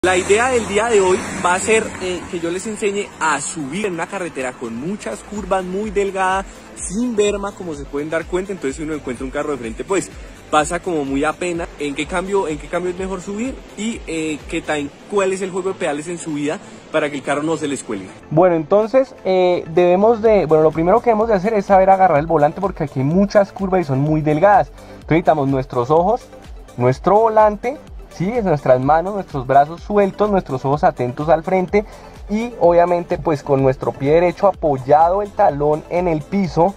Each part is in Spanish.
La idea del día de hoy va a ser que yo les enseñe a subir en una carretera con muchas curvas, muy delgada, sin berma, como se pueden dar cuenta. Entonces si uno encuentra un carro de frente, pues pasa como muy apenas. ¿En qué cambio es mejor subir? Y cuál es el juego de pedales en subida para que el carro no se les cuelgue. Bueno, entonces lo primero que debemos de hacer es saber agarrar el volante, porque aquí hay muchas curvas y son muy delgadas. Entonces necesitamos nuestros ojos, nuestro volante, ¿sí? Nuestras manos, nuestros brazos sueltos, nuestros ojos atentos al frente y obviamente pues con nuestro pie derecho apoyado el talón en el piso,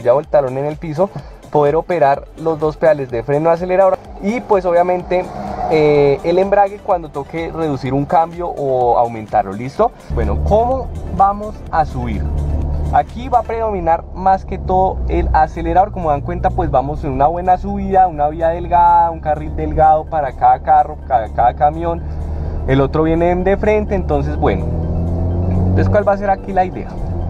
poder operar los dos pedales de freno y acelerador y pues obviamente el embrague cuando toque reducir un cambio o aumentarlo. ¿Listo? Bueno, ¿cómo vamos a subir? Aquí va a predominar más que todo el acelerador. Como dan cuenta, pues vamos en una buena subida, una vía delgada, un carril delgado para cada carro, cada camión. El otro viene de frente, entonces bueno. Entonces, ¿cuál va a ser aquí la idea?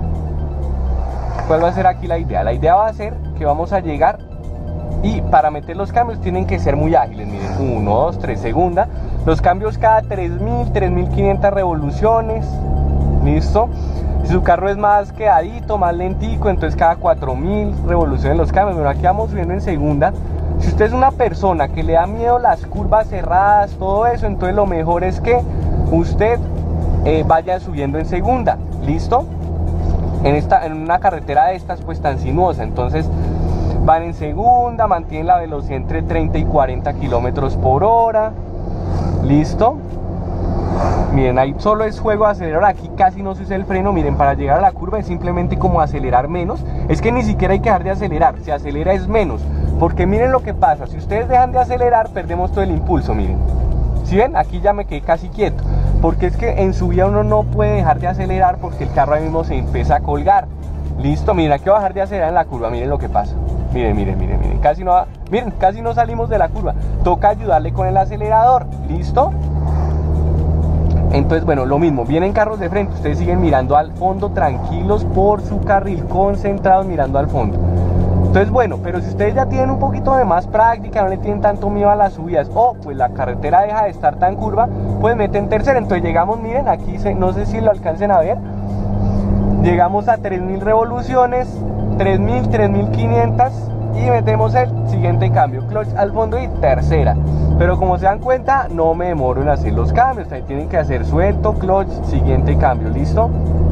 La idea va a ser que vamos a llegar y para meter los cambios tienen que ser muy ágiles. Miren, 1, 2, 3, segunda. Los cambios cada 3000, 3500 revoluciones. ¿Listo? Si su carro es más quedadito, más lentico, entonces cada 4000 revoluciones los cambios. Bueno, aquí vamos subiendo en segunda. Si usted es una persona que le da miedo las curvas cerradas, todo eso, entonces lo mejor es que usted vaya subiendo en segunda. ¿Listo? En una carretera de estas pues tan sinuosa, entonces van en segunda, mantienen la velocidad entre 30 y 40 kilómetros por hora. ¿Listo? Miren, ahí solo es juego de acelerar, aquí casi no se usa el freno. Miren, para llegar a la curva es simplemente como acelerar menos. Es que ni siquiera hay que dejar de acelerar, si acelera es menos. Porque miren lo que pasa, si ustedes dejan de acelerar, perdemos todo el impulso, miren. ¿Sí ven? Aquí ya me quedé casi quieto. Porque es que en subida uno no puede dejar de acelerar porque el carro ahí mismo se empieza a colgar. Listo, miren, aquí voy a dejar de acelerar en la curva, miren lo que pasa. Miren, casi no salimos de la curva. Toca ayudarle con el acelerador, ¿listo? Entonces, bueno, lo mismo, vienen carros de frente, ustedes siguen mirando al fondo, tranquilos por su carril, concentrados mirando al fondo. Entonces, bueno, pero si ustedes ya tienen un poquito de más práctica, no le tienen tanto miedo a las subidas, o pues la carretera deja de estar tan curva, pues meten tercera. Entonces llegamos, miren, aquí no sé si lo alcancen a ver, llegamos a 3000 revoluciones, 3000, 3500 y metemos el siguiente cambio, clutch al fondo y tercera. Pero como se dan cuenta, no me demoro en hacer los cambios. Ahí tienen que hacer suelto, clutch, siguiente cambio, ¿listo?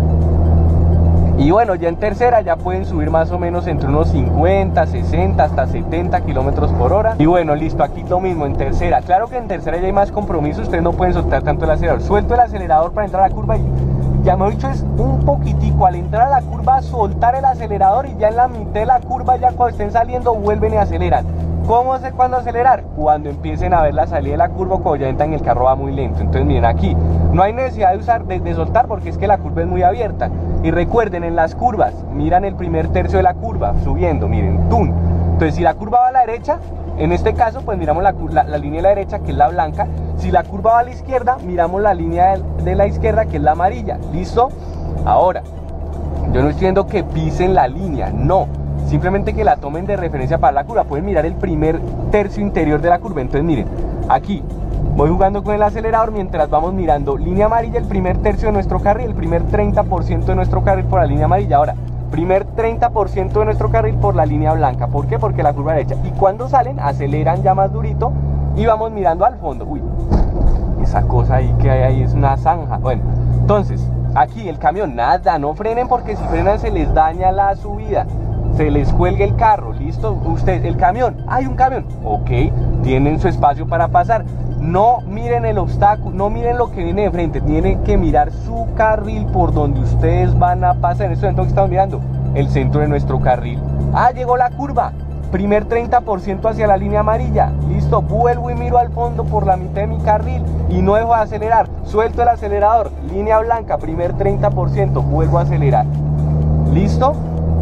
Y bueno, ya en tercera ya pueden subir más o menos entre unos 50, 60, hasta 70 kilómetros por hora. Y bueno, listo, aquí lo mismo en tercera. Claro que en tercera ya hay más compromiso, ustedes no pueden soltar tanto el acelerador. Suelto el acelerador para entrar a la curva y ya me he dicho es un poquitico al entrar a la curva, soltar el acelerador y ya en la mitad de la curva, ya cuando estén saliendo, vuelven y aceleran. ¿Cómo sé cuándo acelerar? Cuando empiecen a ver la salida de la curva o cuando ya entran, el carro va muy lento. Entonces miren, aquí no hay necesidad de soltar porque es que la curva es muy abierta. Y recuerden, en las curvas, miran el primer tercio de la curva, subiendo, miren, ¡tum! Entonces si la curva va a la derecha, en este caso pues miramos la línea de la derecha, que es la blanca. Si la curva va a la izquierda, miramos la línea de la izquierda, que es la amarilla. ¿Listo? Ahora, yo no estoy diciendo que pisen la línea, no. Simplemente que la tomen de referencia para la curva. Pueden mirar el primer tercio interior de la curva. Entonces miren, aquí voy jugando con el acelerador mientras vamos mirando línea amarilla, el primer tercio de nuestro carril, el primer 30% de nuestro carril por la línea amarilla. Ahora, primer 30% de nuestro carril por la línea blanca. ¿Por qué? Porque la curva derecha. Y cuando salen, aceleran ya más durito y vamos mirando al fondo. Uy, esa cosa ahí que hay ahí es una zanja. Bueno, entonces, aquí el camión, nada, no frenen porque si frenan se les daña la subida. Se les cuelga el carro, listo. Usted, el camión, hay un camión, ok, tienen su espacio para pasar. No miren el obstáculo, no miren lo que viene de frente, tienen que mirar su carril por donde ustedes van a pasar. En este momento que estamos mirando el centro de nuestro carril. Ah, llegó la curva, primer 30% hacia la línea amarilla, listo. Vuelvo y miro al fondo por la mitad de mi carril y no dejo de acelerar. Suelto el acelerador, línea blanca, primer 30%, vuelvo a acelerar, listo.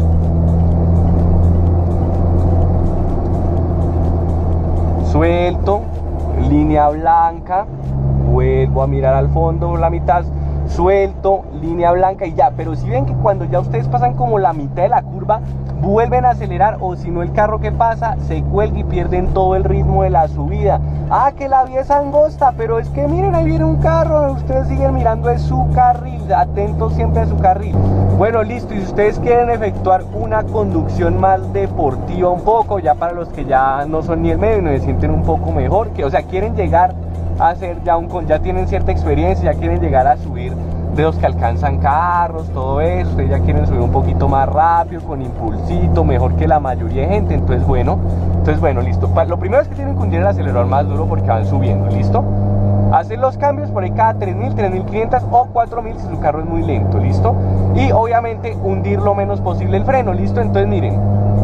Suelto, línea blanca, vuelvo a mirar al fondo la mitad, suelto, línea blanca y ya. Pero si ven que cuando ya ustedes pasan como la mitad de la curva, vuelven a acelerar, o si no el carro que pasa se cuelga y pierden todo el ritmo de la subida. Ah, que la vía es angosta, pero es que miren, ahí viene un carro, ustedes siguen mirando, es su carril, atentos siempre a su carril. Bueno, listo, y si ustedes quieren efectuar una conducción más deportiva un poco, ya para los que ya no son ni el medio y no se sienten un poco mejor, que o sea, quieren llegar a hacer ya tienen cierta experiencia, ya quieren llegar a subir de los que alcanzan carros, todo eso, ustedes ya quieren subir un poquito más rápido, con impulsito, mejor que la mayoría de gente. Entonces bueno, listo. Lo primero es que tienen que hundir el acelerador más duro porque van subiendo, listo. Hacer los cambios por ahí cada 3.000, 3.500 o 4.000 si su carro es muy lento, listo. Y obviamente hundir lo menos posible el freno, listo. Entonces miren,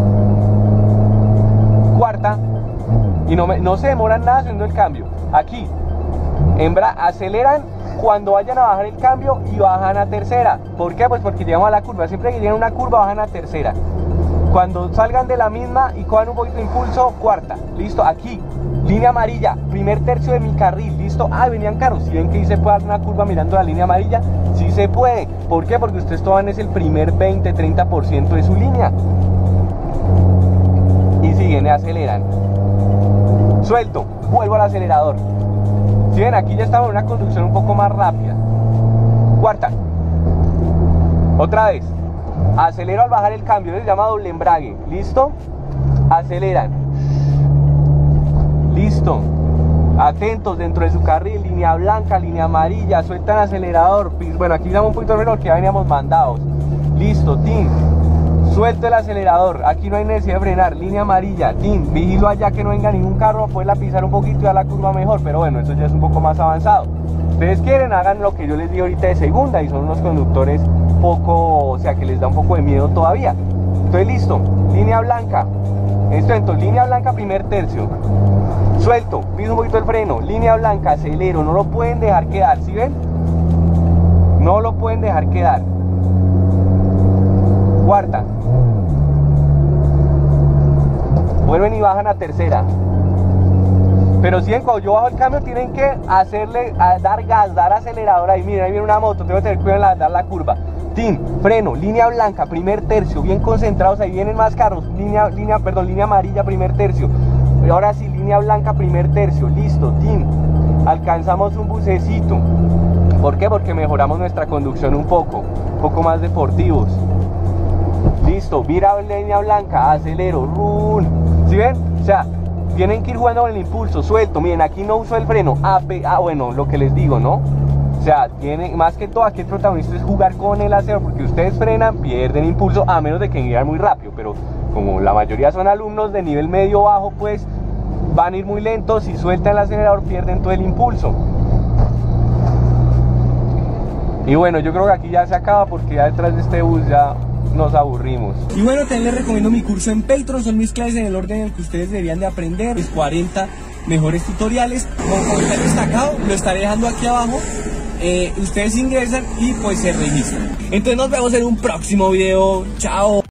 cuarta, y no se demoran nada haciendo el cambio. Aquí, aceleran cuando vayan a bajar el cambio y bajan a tercera. ¿Por qué? Pues porque llegamos a la curva. Siempre que llegan a una curva bajan a tercera. Cuando salgan de la misma y cojan un poquito de impulso, cuarta. Listo, aquí, línea amarilla, primer tercio de mi carril. Listo, venían carros. Si ven que se puede dar una curva mirando la línea amarilla, sí se puede. ¿Por qué? Porque ustedes toman el primer 20-30% de su línea. Y siguen y aceleran. Suelto, vuelvo al acelerador. Si ven, aquí ya estamos en una conducción un poco más rápida. Cuarta. Otra vez. Acelero al bajar el cambio, se llama doble embrague. ¿Listo? Aceleran. Listo. Atentos dentro de su carril, línea blanca, línea amarilla, sueltan acelerador. Bueno, aquí damos un poquito de reloj porque ya veníamos mandados. Listo, tin. Suelto el acelerador, aquí no hay necesidad de frenar, línea amarilla, tin, vigilo allá que no venga ningún carro a poderla pisar un poquito y dar la curva mejor, pero bueno, eso ya es un poco más avanzado. Ustedes quieren, hagan lo que yo les di ahorita de segunda y son unos conductores poco, o sea que les da un poco de miedo todavía. Entonces listo, línea blanca, entonces línea blanca primer tercio, suelto, piso un poquito el freno, línea blanca, acelero, no lo pueden dejar quedar, ¿sí ven? No lo pueden dejar quedar. Cuarta. Vuelven y bajan a tercera. Pero si ven, cuando yo bajo el cambio tienen que dar gas, dar acelerador. Ahí miren, ahí viene una moto, tengo que tener cuidado en dar la curva. Tin, freno, línea blanca, primer tercio, bien concentrados, ahí vienen más carros. Línea amarilla, primer tercio. Pero ahora sí, línea blanca, primer tercio, listo, tin. Alcanzamos un bucecito. ¿Por qué? Porque mejoramos nuestra conducción un poco más deportivos. Listo, mira línea blanca, acelero, run. ¿Sí ven? O sea, tienen que ir jugando con el impulso, suelto. Miren, aquí no uso el freno. Bueno, lo que les digo, ¿no? O sea, tienen, más que todo, aquí el protagonista es jugar con el acelerador, porque ustedes frenan, pierden impulso, a menos de que vayan muy rápido. Pero como la mayoría son alumnos de nivel medio bajo, pues van a ir muy lentos. Si sueltan el acelerador, pierden todo el impulso. Y bueno, yo creo que aquí ya se acaba, porque ya detrás de este bus ya nos aburrimos. Y bueno, también les recomiendo mi curso en Patreon, son mis clases en el orden en el que ustedes deberían de aprender, mis 40 mejores tutoriales, como está destacado, lo estaré dejando aquí abajo, ustedes ingresan y pues se registran. Entonces nos vemos en un próximo video, chao.